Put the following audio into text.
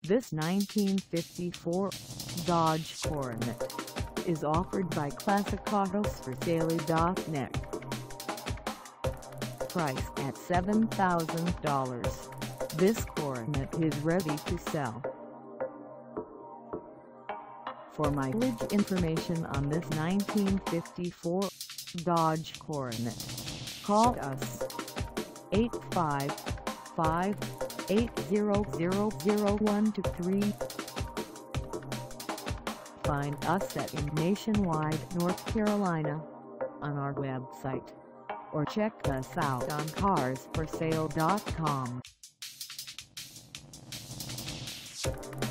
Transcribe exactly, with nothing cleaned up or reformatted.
This nineteen fifty-four Dodge Coronet is offered by Classic Autos For Sale dot net. Price at seven thousand dollars, this Coronet is ready to sell. For mileage information on this nineteen fifty-four Dodge Coronet, call us eight five five, eight zero zero, zero one two three. Find us at in Nationwide, North Carolina on our website, or check us out on Cars For Sale dot com.